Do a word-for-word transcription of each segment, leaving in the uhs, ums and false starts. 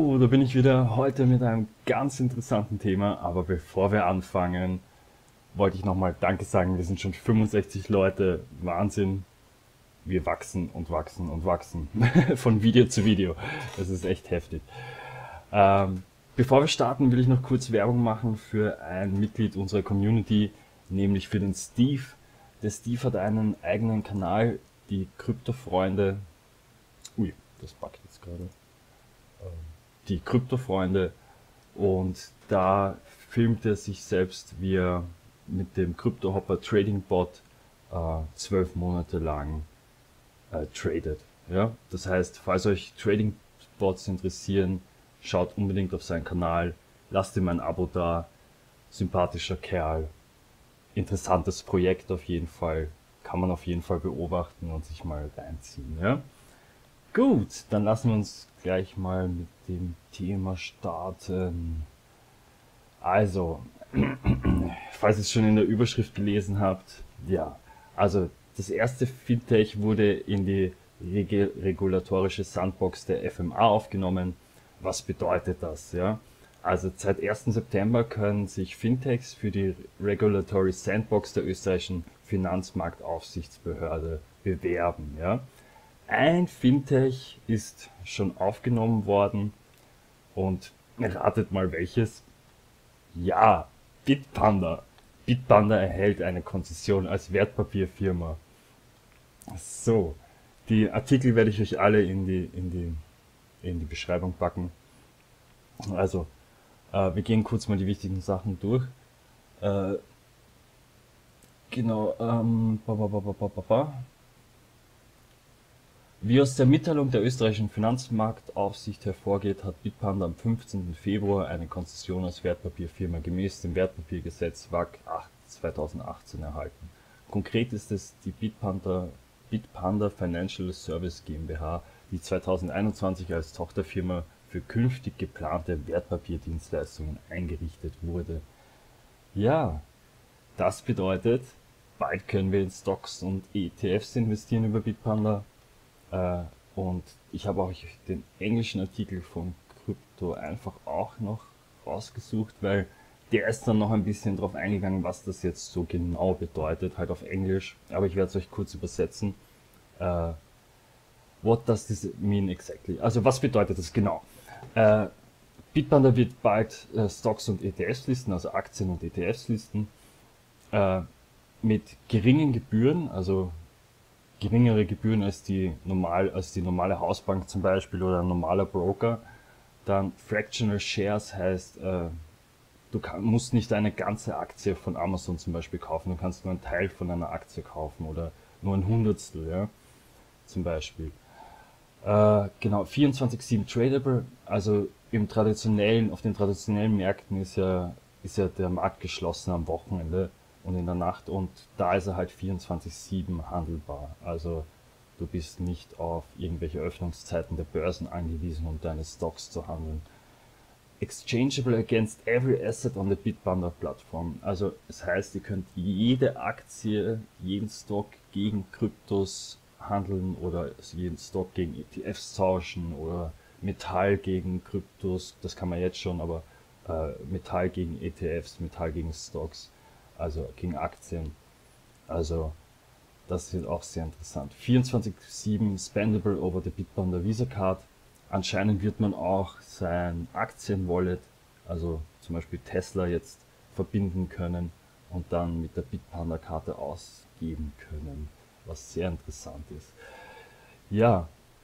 So, da bin ich wieder heute mit einem ganz interessanten Thema. Aber bevor wir anfangen, wollte ich nochmal Danke sagen. Wir sind schon fünfundsechzig Leute. Wahnsinn. Wir wachsen und wachsen und wachsen. Von Video zu Video. Das ist echt heftig. Ähm, bevor wir starten, will ich noch kurz Werbung machen für ein Mitglied unserer Community, nämlich für den Steve. Der Steve hat einen eigenen Kanal, die Kryptofreunde. Ui, das backt jetzt gerade. Die Kryptofreunde, und da filmt er sich selbst, wie er mit dem Kryptohopper Trading Bot äh, zwölf Monate lang äh, tradet. Ja? Das heißt, falls euch Trading Bots interessieren, schaut unbedingt auf seinen Kanal, lasst ihm ein Abo da. Sympathischer Kerl, interessantes Projekt auf jeden Fall, kann man auf jeden Fall beobachten und sich mal reinziehen. Ja? Gut, dann lassen wir uns gleich mal mit dem Thema starten. Also, falls ihr es schon in der Überschrift gelesen habt, ja, also das erste Fintech wurde in die reg regulatorische Sandbox der F M A aufgenommen. Was bedeutet das? Ja? Also seit ersten September können sich Fintechs für die Regulatory Sandbox der österreichischen Finanzmarktaufsichtsbehörde bewerben. Ja? Ein Fintech ist schon aufgenommen worden, und ratet mal welches. Ja, Bitpanda. Bitpanda erhält eine Konzession als Wertpapierfirma. So, die Artikel werde ich euch alle in die, in die, in die Beschreibung packen. Also, äh, wir gehen kurz mal die wichtigen Sachen durch. Äh, genau, ähm, ba, ba, ba, ba, ba, ba. Wie aus der Mitteilung der österreichischen Finanzmarktaufsicht hervorgeht, hat Bitpanda am fünfzehnten Februar eine Konzession als Wertpapierfirma gemäß dem Wertpapiergesetz W A G acht zweitausendachtzehn erhalten. Konkret ist es die Bitpanda, Bitpanda Financial Service GmbH, die zweitausendeinundzwanzig als Tochterfirma für künftig geplante Wertpapierdienstleistungen eingerichtet wurde. Ja, das bedeutet, bald können wir in Stocks und E T Fs investieren über Bitpanda. Äh, und ich habe auch den englischen Artikel von Krypto einfach auch noch rausgesucht, weil der ist dann noch ein bisschen drauf eingegangen, was das jetzt so genau bedeutet, halt auf Englisch. Aber ich werde es euch kurz übersetzen. Äh, what does this mean exactly? Also was bedeutet das genau? Äh, Bitpanda wird bald äh, Stocks und E T Fs listen, also Aktien und E T Fs listen, äh, mit geringen Gebühren, also geringere Gebühren als die normal als die normale Hausbank zum Beispiel oder ein normaler Broker. Dann Fractional Shares heißt, äh, du kann, musst nicht eine ganze Aktie von Amazon zum Beispiel kaufen, du kannst nur einen Teil von einer Aktie kaufen oder nur ein Hundertstel, ja, zum Beispiel. Äh, genau, vierundzwanzig sieben tradable, also im traditionellen, auf den traditionellen Märkten ist ja, ist ja der Markt geschlossen am Wochenende und in der Nacht, und da ist er halt vierundzwanzig sieben handelbar. Also du bist nicht auf irgendwelche Öffnungszeiten der Börsen angewiesen, um deine Stocks zu handeln. Exchangeable against every asset on the Bitpanda Plattform. Also es heißt, ihr könnt jede Aktie, jeden Stock gegen Kryptos handeln oder jeden Stock gegen E T Fs tauschen oder Metall gegen Kryptos. Das kann man jetzt schon, aber äh, Metall gegen E T Fs, Metall gegen Stocks, also gegen Aktien. Also das wird auch sehr interessant. vierundzwanzig sieben spendable over the Bitpanda Visa Card. Anscheinend wird man auch sein Aktienwallet, also zum Beispiel Tesla, jetzt verbinden können und dann mit der Bitpanda Karte ausgeben können, was sehr interessant ist. Ja,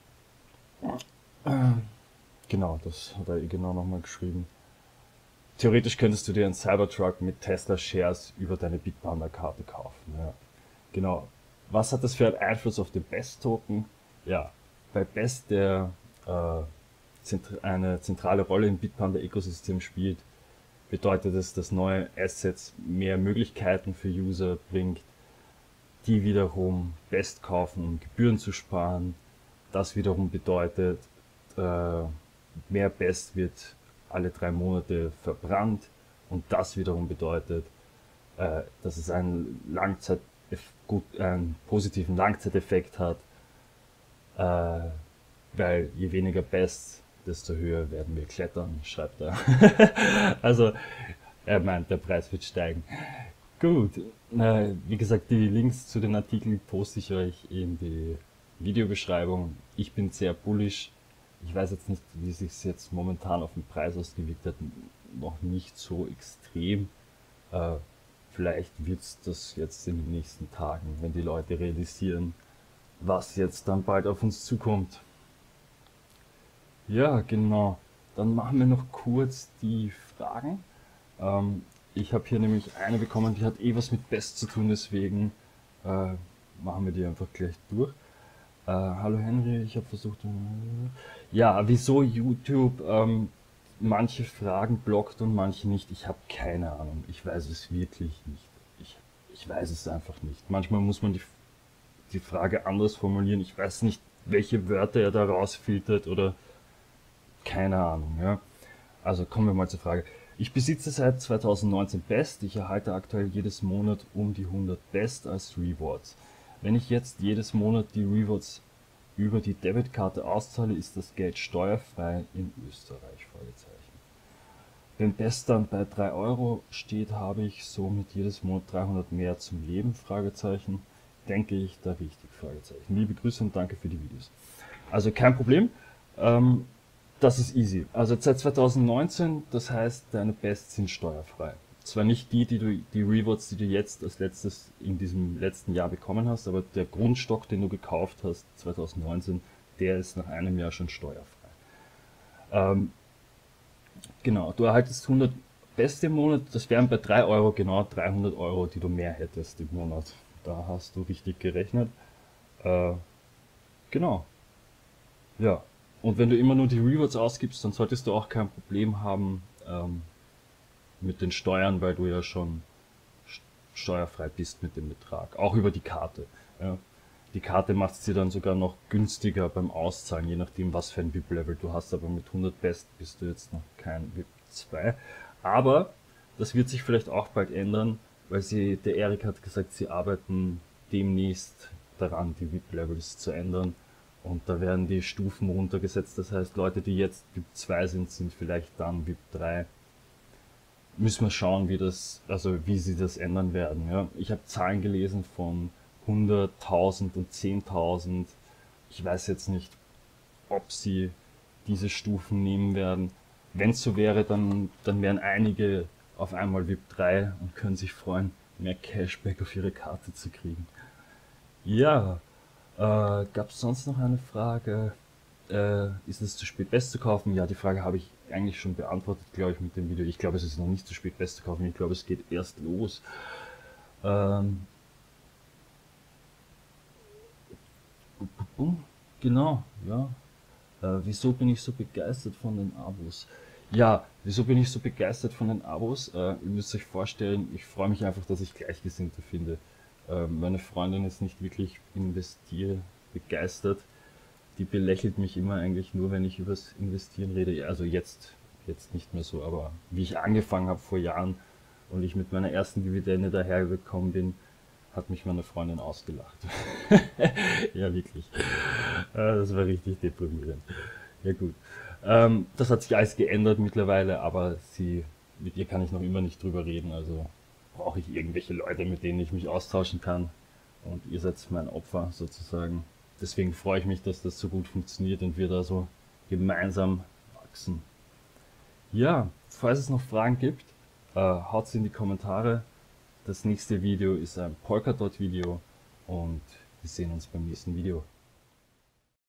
genau, das hat er genau nochmal geschrieben. Theoretisch könntest du dir einen Cybertruck mit Tesla Shares über deine Bitpanda Karte kaufen. Ja. Genau. Was hat das für einen Einfluss auf den Best Token? Ja, bei Best, der äh, eine zentrale Rolle im Bitpanda Ökosystem spielt, bedeutet es, dass neue Assets mehr Möglichkeiten für User bringt, die wiederum Best kaufen, um Gebühren zu sparen. Das wiederum bedeutet, äh, mehr Best wird alle drei Monate verbrannt, und das wiederum bedeutet, äh, dass es einen Langzeit gut, einen positiven Langzeiteffekt hat, äh, weil je weniger Best desto höher werden wir klettern, schreibt er. Also er meint, der Preis wird steigen. Gut, äh, wie gesagt, die Links zu den Artikeln poste ich euch in die Videobeschreibung. Ich bin sehr bullish. Ich weiß jetzt nicht, wie sich es jetzt momentan auf den Preis ausgewirkt hat, noch nicht so extrem. Äh, vielleicht wird es das jetzt in den nächsten Tagen, wenn die Leute realisieren, was jetzt dann bald auf uns zukommt. Ja, genau. Dann machen wir noch kurz die Fragen. Ähm, ich habe hier nämlich eine bekommen, die hat eh was mit Best zu tun, deswegen äh, machen wir die einfach gleich durch. Äh, hallo Henry, ich habe versucht... Ja, wieso YouTube ähm, manche Fragen blockt und manche nicht? Ich habe keine Ahnung. Ich weiß es wirklich nicht. Ich, ich weiß es einfach nicht. Manchmal muss man die, die Frage anders formulieren. Ich weiß nicht, welche Wörter er da rausfiltert oder... Keine Ahnung, ja. Also kommen wir mal zur Frage. Ich besitze seit zweitausendneunzehn Best. Ich erhalte aktuell jedes Monat um die hundert Best als Rewards. Wenn ich jetzt jedes Monat die Rewards über die Debitkarte auszahle, ist das Geld steuerfrei in Österreich? Fragezeichen. Wenn Best dann bei drei Euro steht, habe ich somit jedes Monat dreihundert mehr zum Leben? Fragezeichen. Denke ich da richtig? Fragezeichen. Liebe Grüße und danke für die Videos. Also kein Problem. Ähm, Das ist easy. Also seit zweitausendneunzehn, das heißt, deine Bests sind steuerfrei. Zwar nicht die, die du, die Rewards, die du jetzt als letztes in diesem letzten Jahr bekommen hast, aber der Grundstock, den du gekauft hast, zweitausendneunzehn, der ist nach einem Jahr schon steuerfrei. Ähm, genau, du erhaltest hundert Beste im Monat, das wären bei drei Euro genau dreihundert Euro, die du mehr hättest im Monat. Da hast du richtig gerechnet. Äh, genau, ja. Und wenn du immer nur die Rewards ausgibst, dann solltest du auch kein Problem haben ähm, mit den Steuern, weil du ja schon steuerfrei bist mit dem Betrag. Auch über die Karte. Ja. Die Karte macht es dir dann sogar noch günstiger beim Auszahlen, je nachdem was für ein V I P-Level du hast. Aber mit hundert Best bist du jetzt noch kein V I P zwei. Aber das wird sich vielleicht auch bald ändern, weil sie, der Erik hat gesagt, sie arbeiten demnächst daran, die V I P-Levels zu ändern. Und da werden die Stufen runtergesetzt, das heißt, Leute, die jetzt V I P zwei sind, sind vielleicht dann V I P drei. Müssen wir schauen, wie das, also wie sie das ändern werden. Ja. Ich habe Zahlen gelesen von hunderttausend und zehntausend. Ich weiß jetzt nicht, ob sie diese Stufen nehmen werden. Wenn es so wäre, dann, dann wären einige auf einmal V I P drei und können sich freuen, mehr Cashback auf ihre Karte zu kriegen. Ja. Äh, gab es sonst noch eine Frage? Äh, ist es zu spät Best zu kaufen? Ja, die Frage habe ich eigentlich schon beantwortet, glaube ich, mit dem Video. Ich glaube, es ist noch nicht zu spät Best zu kaufen. Ich glaube, es geht erst los. Ähm, genau, ja. Äh, wieso bin ich so begeistert von den Abos? Ja, wieso bin ich so begeistert von den Abos? Äh, ihr müsst euch vorstellen, ich freue mich einfach, dass ich Gleichgesinnte finde. Meine Freundin ist nicht wirklich investier begeistert. Die belächelt mich immer eigentlich nur, wenn ich übers Investieren rede. Also jetzt, jetzt nicht mehr so, aber wie ich angefangen habe vor Jahren und ich mit meiner ersten Dividende dahergekommen bin, hat mich meine Freundin ausgelacht. Ja, wirklich. Das war richtig deprimierend. Ja gut. Das hat sich alles geändert mittlerweile, aber sie, mit ihr kann ich noch immer nicht drüber reden, also brauche ich irgendwelche Leute, mit denen ich mich austauschen kann. Und ihr seid mein Opfer sozusagen. Deswegen freue ich mich, dass das so gut funktioniert und wir da so gemeinsam wachsen. Ja, falls es noch Fragen gibt, äh, haut sie in die Kommentare. Das nächste Video ist ein Polkadot-Video und wir sehen uns beim nächsten Video.